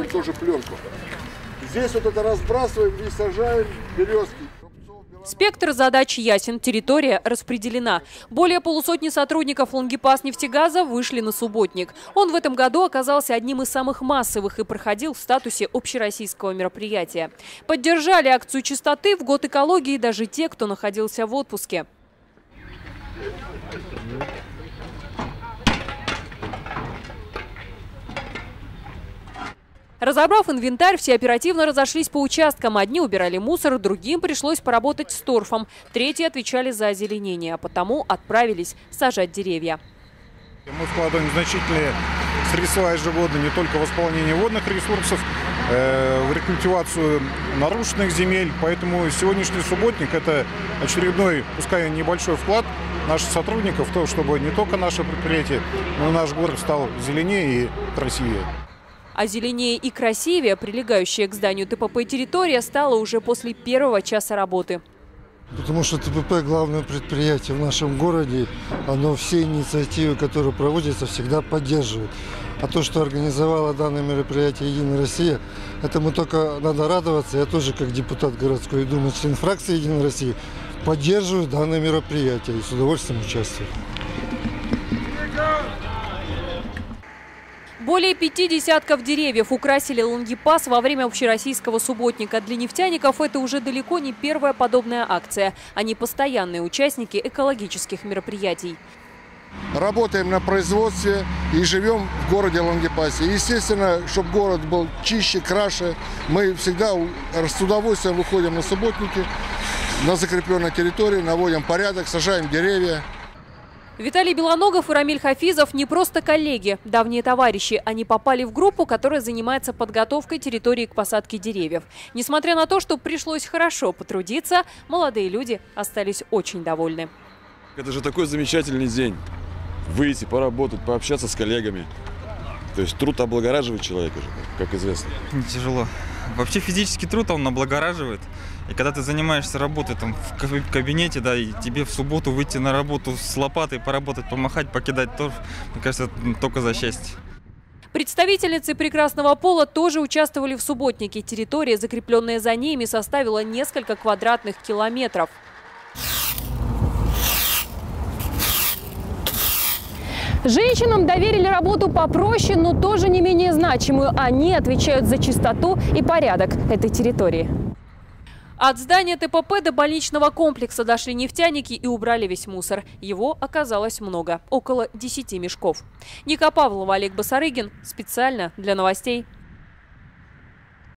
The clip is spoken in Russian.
тоже пленку. Здесь вот это разбрасываем и сажаем березки. Спектр задач ясен, территория распределена. Более полусотни сотрудников Лангепаснефтегаза вышли на субботник. Он в этом году оказался одним из самых массовых и проходил в статусе общероссийского мероприятия. Поддержали акцию чистоты в год экологии даже те, кто находился в отпуске. Разобрав инвентарь, все оперативно разошлись по участкам. Одни убирали мусор, другим пришлось поработать с торфом. Третьи отвечали за озеленение, а потому отправились сажать деревья. Мы вкладываем значительные средства ежегодно не только в восполнение водных ресурсов, в рекультивацию нарушенных земель. Поэтому сегодняшний субботник – это очередной, пускай небольшой вклад наших сотрудников в то, чтобы не только наше предприятие, но и наш город стал зеленее и красивее. А зеленее и красивее прилегающая к зданию ТПП территория стала уже после первого часа работы. Потому что ТПП – главное предприятие в нашем городе. Оно все инициативы, которые проводятся, всегда поддерживает. А то, что организовала данное мероприятие «Единая Россия», этому только надо радоваться. Я тоже, как депутат городской думы, член фракции «Единая Россия», поддерживаю данное мероприятие и с удовольствием участвую. Более 5 десятков деревьев украсили Лангепас во время общероссийского субботника. Для нефтяников это уже далеко не первая подобная акция. Они постоянные участники экологических мероприятий. Работаем на производстве и живем в городе Лангепасе. Естественно, чтобы город был чище, краше, мы всегда с удовольствием выходим на субботники, на закрепленной территории, наводим порядок, сажаем деревья. Виталий Белоногов и Рамиль Хафизов не просто коллеги, давние товарищи. Они попали в группу, которая занимается подготовкой территории к посадке деревьев. Несмотря на то, что пришлось хорошо потрудиться, молодые люди остались очень довольны. Это же такой замечательный день. Выйти, поработать, пообщаться с коллегами. То есть труд облагораживает человека, как известно. Тяжело. Вообще физический труд, он облагораживает. И когда ты занимаешься работой там, в кабинете, да, и тебе в субботу выйти на работу с лопатой, поработать, помахать, покидать торф, мне кажется, это только за счастье. Представительницы прекрасного пола тоже участвовали в субботнике. Территория, закрепленная за ними, составила несколько квадратных километров. Женщинам доверили работу попроще, но тоже не менее значимую. Они отвечают за чистоту и порядок этой территории. От здания ТПП до больничного комплекса дошли нефтяники и убрали весь мусор. Его оказалось много – около 10 мешков. Ника Павлова, Олег Басарыгин. Специально для новостей.